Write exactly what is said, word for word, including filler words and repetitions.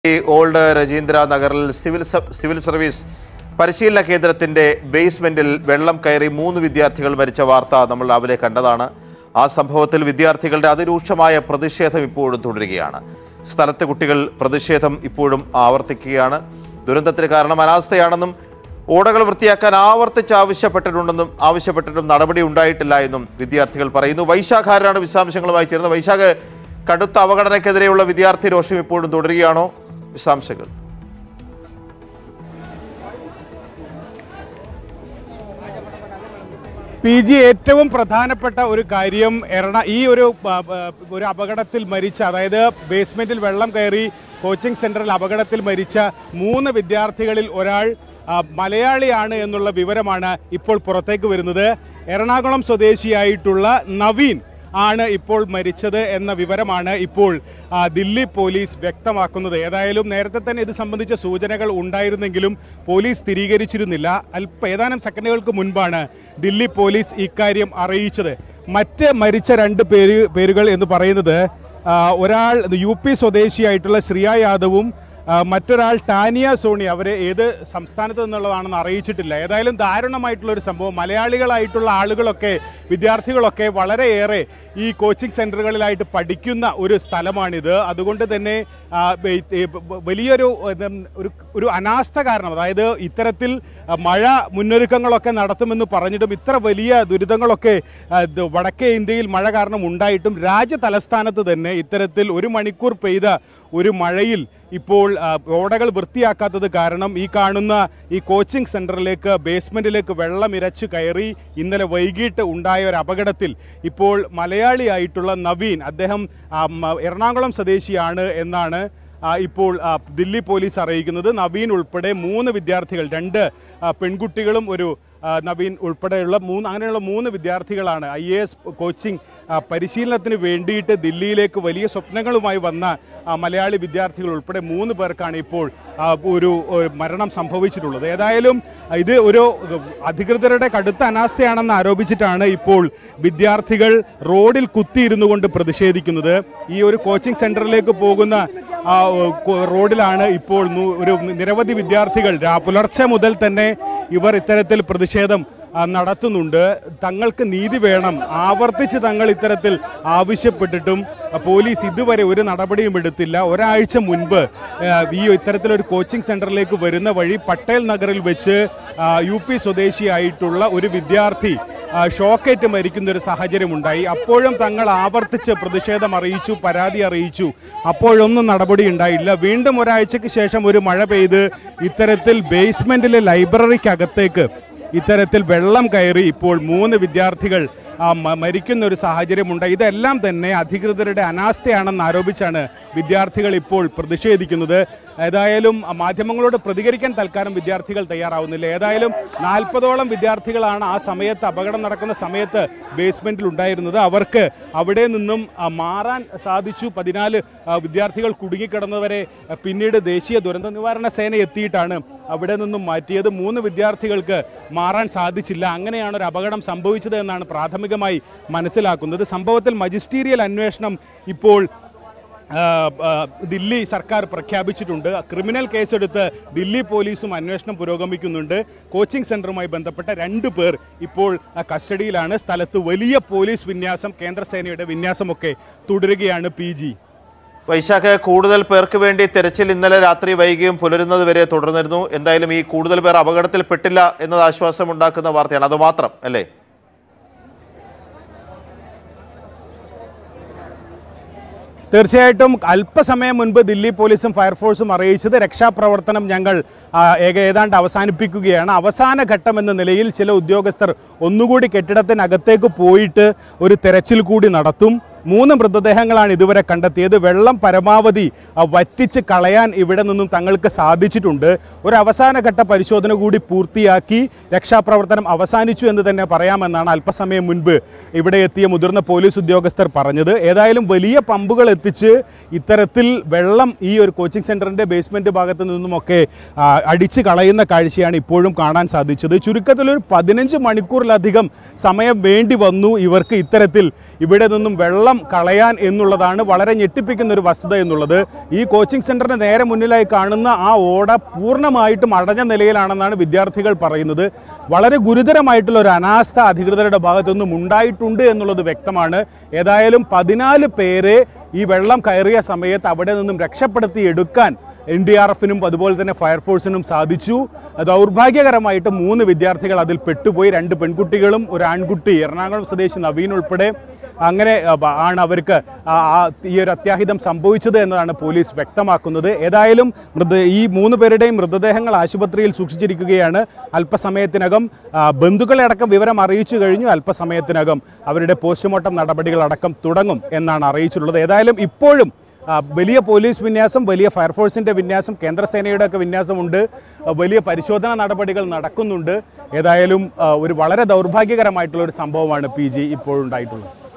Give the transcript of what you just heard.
Old Rajendra നഗറിൽ civil civil service പരിശീലന കേന്ദ്രത്തിന്റെ ബേസ്മെന്റിൽ വെള്ളം കയറി മൂന്ന് വിദ്യാർത്ഥികൾ മരിച്ച വാർത്ത നമ്മൾ രാവിലെ കണ്ടതാണ്. ആ സംഭവത്തിൽ വിദ്യാർത്ഥികളുടെ അതിരൂക്ഷമായ പ്രതിഷേധം ഇപ്പോഴും തുടരുകയാണ്. സ്ഥലത്തെ കുട്ടികൾ പ്രതിഷേധം ഇപ്പോഴും ആവർത്തിക്കുകയാണ്. ദുരന്തത്തിന് കാരണം അനാസ്ഥയാണെന്നും ഓടകൾ വൃത്തിയാക്കാൻ ആവർത്തിച്ച് ആവശ്യപ്പെട്ടിട്ടുണ്ടെന്നും ആവശ്യപ്പെട്ടിട്ടും നടപടി ഉണ്ടായിട്ടില്ല എന്നും വിദ്യാർത്ഥികൾ പറയുന്നു. വൈശാഖാരാണ് വിശദാംശങ്ങളുമായി ചേർന്നത്. വൈശാഖ്, കടുത്ത അവഗണനയ്ക്കെതിരെയുള്ള വിദ്യാർത്ഥി രോഷം ഇപ്പോഴും തുടരുകയാണോ? വിശദാംശങ്ങൾ. പി ജി ഏറ്റവും പ്രധാനപ്പെട്ട ഒരു കാര്യം എറണ ഈ ഒരു ഒരു അപകടത്തിൽ മരിച്ച, അതായത് ബേസ്മെന്റിൽ വെള്ളം കയറി കോച്ചിങ് സെന്ററിൽ അപകടത്തിൽ മരിച്ച മൂന്ന് വിദ്യാർത്ഥികളിൽ ഒരാൾ മലയാളിയാണ് എന്നുള്ള വിവരമാണ് ഇപ്പോൾ പുറത്തേക്ക് വരുന്നത്. എറണാകുളം സ്വദേശിയായിട്ടുള്ള നവീൻ ആണ് ഇപ്പോൾ മരിച്ചത് എന്ന വിവരമാണ് ഇപ്പോൾ ദില്ലി പോലീസ് വ്യക്തമാക്കുന്നത്. ഏതായാലും നേരത്തെ തന്നെ ഇത് സംബന്ധിച്ച സൂചനകൾ ഉണ്ടായിരുന്നെങ്കിലും പോലീസ് സ്ഥിരീകരിച്ചിരുന്നില്ല. അല്പ ഏതാനും സെക്കൻഡുകൾക്ക് മുൻപാണ് ദില്ലി പോലീസ് ഇക്കാര്യം അറിയിച്ചത്. മറ്റ് മരിച്ച രണ്ട് പേര് പേരുകൾ എന്ന് പറയുന്നത് ഒരാൾ യു പി സ്വദേശിയായിട്ടുള്ള ശ്രിയ യാദവും മറ്റൊരാൾ ടാനിയ സോണി. അവരെ ഏത് സംസ്ഥാനത്ത് നിന്നുള്ളതാണെന്ന് അറിയിച്ചിട്ടില്ല. ഏതായാലും ദാരുണമായിട്ടുള്ളൊരു സംഭവം. മലയാളികളായിട്ടുള്ള ആളുകളൊക്കെ വിദ്യാർത്ഥികളൊക്കെ വളരെയേറെ ഈ കോച്ചിങ് സെൻറ്ററുകളിലായിട്ട് പഠിക്കുന്ന ഒരു സ്ഥലമാണിത്. അതുകൊണ്ട് തന്നെ വലിയൊരു ഒരു അനാസ്ഥ കാരണം, അതായത് ഇത്തരത്തിൽ മഴ മുന്നൊരുക്കങ്ങളൊക്കെ നടത്തുമെന്ന് പറഞ്ഞിട്ടും ഇത്ര വലിയ ദുരിതങ്ങളൊക്കെ വടക്കേ ഇന്ത്യയിൽ മഴ കാരണം ഉണ്ടായിട്ടും രാജ്യ തലസ്ഥാനത്ത് തന്നെ ഇത്തരത്തിൽ ഒരു മണിക്കൂർ പെയ്ത ഒരു മഴയിൽ ഇപ്പോൾ ഓടകൾ വൃത്തിയാക്കാത്തത് കാരണം ഈ കാണുന്ന ഈ കോച്ചിങ് സെൻറ്ററിലേക്ക് ബേസ്മെൻറ്റിലേക്ക് വെള്ളം ഇരച്ചു കയറി ഇന്നലെ വൈകിട്ട് ഉണ്ടായ ഒരു അപകടത്തിൽ ഇപ്പോൾ മലയാളിയായിട്ടുള്ള നവീൻ, അദ്ദേഹം എറണാകുളം സ്വദേശിയാണ് എന്നാണ് ഇപ്പോൾ ദില്ലി പോലീസ് അറിയിക്കുന്നത്. നവീൻ ഉൾപ്പെടെ മൂന്ന് വിദ്യാർത്ഥികൾ, രണ്ട് പെൺകുട്ടികളും ഒരു നവീൻ ഉൾപ്പെടെയുള്ള മൂന്ന് അങ്ങനെയുള്ള മൂന്ന് വിദ്യാർത്ഥികളാണ് ഐ എ എസ് കോച്ചിങ് പരിശീലനത്തിന് വേണ്ടിയിട്ട് ദില്ലിയിലേക്ക് വലിയ സ്വപ്നങ്ങളുമായി വന്ന മലയാളി വിദ്യാർത്ഥികൾ ഉൾപ്പെടെ മൂന്ന് പേർക്കാണ് ഇപ്പോൾ ഒരു മരണം സംഭവിച്ചിട്ടുള്ളത്. ഏതായാലും ഇത് ഒരു അധികൃതരുടെ കടുത്ത അനാസ്ഥയാണെന്ന് ആരോപിച്ചിട്ടാണ് ഇപ്പോൾ വിദ്യാർത്ഥികൾ റോഡിൽ കുത്തിയിരുന്നു കൊണ്ട് പ്രതിഷേധിക്കുന്നത്. ഈ ഒരു കോച്ചിങ് സെന്ററിലേക്ക് പോകുന്ന റോഡിലാണ് ഇപ്പോൾ ഒരു നിരവധി വിദ്യാർത്ഥികൾ പുലർച്ചെ മുതൽ തന്നെ ഇവർ ഇത്തരത്തിൽ പ്രതിഷേധം നടത്തുന്നുണ്ട്. തങ്ങൾക്ക് നീതി വേണം, ആവർത്തിച്ച് തങ്ങൾ ഇത്തരത്തിൽ ആവശ്യപ്പെട്ടിട്ടും പോലീസ് ഇതുവരെ ഒരു നടപടിയും എടുത്തില്ല. ഒരാഴ്ച മുൻപ് ഈ ഇത്തരത്തിലൊരു കോച്ചിങ് സെന്ററിലേക്ക് വരുന്ന വഴി പട്ടേൽ നഗറിൽ വെച്ച് യു പി സ്വദേശിയായിട്ടുള്ള ഒരു വിദ്യാർത്ഥി ഷോക്കേറ്റ് മരിക്കുന്ന ഒരു സാഹചര്യമുണ്ടായി. അപ്പോഴും തങ്ങൾ ആവർത്തിച്ച് പ്രതിഷേധം അറിയിച്ചു, പരാതി അറിയിച്ചു. അപ്പോഴൊന്നും നടപടി ഉണ്ടായില്ല. വീണ്ടും ഒരാഴ്ചയ്ക്ക് ശേഷം ഒരു മഴ പെയ്ത് ഇത്തരത്തിൽ ബേസ്മെന്റിലെ ലൈബ്രറിക്കകത്തേക്ക് ഇത്തരത്തിൽ വെള്ളം കയറി ഇപ്പോൾ മൂന്ന് വിദ്യാർത്ഥികൾ മരിക്കുന്ന ഒരു സാഹചര്യമുണ്ട്. ഇതെല്ലാം തന്നെ അധികൃതരുടെ അനാസ്ഥയാണെന്ന് ആരോപിച്ചാണ് വിദ്യാർത്ഥികൾ ഇപ്പോൾ പ്രതിഷേധിക്കുന്നത്. ഏതായാലും മാധ്യമങ്ങളോട് പ്രതികരിക്കാൻ തൽക്കാലം വിദ്യാർത്ഥികൾ തയ്യാറാവുന്നില്ല. ഏതായാലും നാൽപ്പതോളം വിദ്യാർത്ഥികളാണ് ആ സമയത്ത്, അപകടം നടക്കുന്ന സമയത്ത് ബേസ്മെന്റിൽ ഉണ്ടായിരുന്നത്. അവർക്ക് അവിടെ നിന്നും മാറാൻ സാധിച്ചു. പതിനാല് വിദ്യാർത്ഥികൾ കുടുങ്ങിക്കിടന്നവരെ പിന്നീട് ദേശീയ ദുരന്ത നിവാരണ സേന എത്തിയിട്ടാണ് അവിടെ നിന്നും മാറ്റിയത്. മൂന്ന് വിദ്യാർത്ഥികൾക്ക് മാറാൻ സാധിച്ചില്ല. അങ്ങനെയാണ് ഒരു അപകടം സംഭവിച്ചത് എന്നാണ് പ്രാഥമികമായി മനസ്സിലാക്കുന്നത്. സംഭവത്തിൽ മജിസ്റ്റീരിയൽ അന്വേഷണം ഇപ്പോൾ ദില്ലി സർക്കാർ പ്രഖ്യാപിച്ചിട്ടുണ്ട്. ക്രിമിനൽ കേസെടുത്ത് ദില്ലി പോലീസും അന്വേഷണം പുരോഗമിക്കുന്നുണ്ട്. കോച്ചിങ് സെന്ററുമായി ബന്ധപ്പെട്ട രണ്ട് പേർ ഇപ്പോൾ കസ്റ്റഡിയിലാണ്. സ്ഥലത്ത് വലിയ പോലീസ് വിന്യാസം, കേന്ദ്രസേനയുടെ വിന്യാസമൊക്കെ തുടരുകയാണ്. പി ജി വൈശാഖ്, കൂടുതൽ പേർക്ക് വേണ്ടി തെരച്ചിൽ ഇന്നലെ രാത്രി വൈകിയും പുലരുന്നത് വരെ തുടർന്നിരുന്നു. എന്തായാലും ഈ കൂടുതൽ പേർ അപകടത്തിൽപ്പെട്ടില്ല എന്നത് ആശ്വാസം ഉണ്ടാക്കുന്ന വാർത്തയാണ്. അതുമാത്രം അല്ലേ? തീർച്ചയായിട്ടും അല്പസമയം മുൻപ് ദില്ലി പോലീസും ഫയർഫോഴ്സും അറിയിച്ചത് രക്ഷാപ്രവർത്തനം ഞങ്ങൾ ഏതാണ്ട് അവസാനിപ്പിക്കുകയാണ്. അവസാന ഘട്ടം എന്ന നിലയിൽ ചില ഉദ്യോഗസ്ഥർ ഒന്നുകൂടി കെട്ടിടത്തിനകത്തേക്ക് പോയിട്ട് ഒരു തെരച്ചിൽ കൂടി നടത്തും. മൂന്ന് മൃതദേഹങ്ങളാണ് ഇതുവരെ കണ്ടെത്തിയത്. വെള്ളം പരമാവധി വറ്റിച്ച് കളയാൻ ഇവിടെ നിന്നും തങ്ങൾക്ക് സാധിച്ചിട്ടുണ്ട്. ഒരു അവസാനഘട്ട പരിശോധന കൂടി പൂർത്തിയാക്കി രക്ഷാപ്രവർത്തനം അവസാനിച്ചു എന്ന് തന്നെ പറയാമെന്നാണ് അല്പസമയം മുൻപ് ഇവിടെ എത്തിയ മുതിർന്ന പോലീസ് ഉദ്യോഗസ്ഥർ പറഞ്ഞത്. ഏതായാലും വലിയ പമ്പുകൾ എത്തിച്ച് ഇത്തരത്തിൽ വെള്ളം ഈ ഒരു കോച്ചിങ് സെന്ററിന്റെ ബേസ്മെന്റ് ഭാഗത്ത് നിന്നുമൊക്കെ അടിച്ചു കളയുന്ന കാഴ്ചയാണ് ഇപ്പോഴും കാണാൻ സാധിച്ചത്. ചുരുക്കത്തിൽ ഒരു പതിനഞ്ച് മണിക്കൂറിലധികം സമയം വേണ്ടി വന്നു ഇവർക്ക് ഇത്തരത്തിൽ ഇവിടെ നിന്നും വെള്ളം വെള്ളം കളയാൻ എന്നുള്ളതാണ് വളരെ ഞെട്ടിപ്പിക്കുന്ന ഒരു വസ്തുത എന്നുള്ളത്. ഈ കോച്ചിങ് സെന്ററിന് നേരെ മുന്നിലായി കാണുന്ന ആ ഓട പൂർണ്ണമായിട്ടും അടഞ്ഞ നിലയിലാണെന്നാണ് വിദ്യാർത്ഥികൾ പറയുന്നത്. വളരെ ഗുരുതരമായിട്ടുള്ള ഒരു അനാസ്ഥ അധികൃതരുടെ ഭാഗത്തു നിന്നും ഉണ്ടായിട്ടുണ്ട് എന്നുള്ളത് വ്യക്തമാണ്. ഏതായാലും പതിനാല് പേരെ ഈ വെള്ളം കയറിയ സമയത്ത് അവിടെ നിന്നും രക്ഷപ്പെടുത്തി എടുക്കാൻ എൻ ഡി ആർ എഫിനും അതുപോലെ തന്നെ ഫയർഫോഴ്സിനും സാധിച്ചു. ദൗർഭാഗ്യകരമായിട്ട് മൂന്ന് വിദ്യാർത്ഥികൾ അതിൽ പെട്ടുപോയി. രണ്ട് പെൺകുട്ടികളും ഒരു ആൺകുട്ടി, എറണാകുളം സ്വദേശി നവീൻ ഉൾപ്പെടെ. അങ്ങനെ ആണ് അവർക്ക് ഈ ഒരു അത്യാഹിതം സംഭവിച്ചത് എന്നതാണ് പോലീസ് വ്യക്തമാക്കുന്നത്. ഏതായാലും മൃത ഈ മൂന്ന് പേരുടെയും മൃതദേഹങ്ങൾ ആശുപത്രിയിൽ സൂക്ഷിച്ചിരിക്കുകയാണ്. അല്പസമയത്തിനകം ബന്ധുക്കളെ അടക്കം വിവരം അറിയിച്ചു കഴിഞ്ഞു. അല്പസമയത്തിനകം അവരുടെ പോസ്റ്റ്മോർട്ടം നടപടികളടക്കം തുടങ്ങും എന്നാണ് അറിയിച്ചിട്ടുള്ളത്. ഏതായാലും ഇപ്പോഴും വലിയ പോലീസ് വിന്യാസം, വലിയ ഫയർഫോഴ്സിൻ്റെ വിന്യാസം, കേന്ദ്രസേനയുടെ ഒക്കെ വിന്യാസമുണ്ട്. വലിയ പരിശോധനാ നടപടികൾ നടക്കുന്നുണ്ട്. ഏതായാലും ഒരു വളരെ ദൗർഭാഗ്യകരമായിട്ടുള്ള ഒരു സംഭവമാണ് പി ജി ഇപ്പോഴുണ്ടായിട്ടുള്ളത്.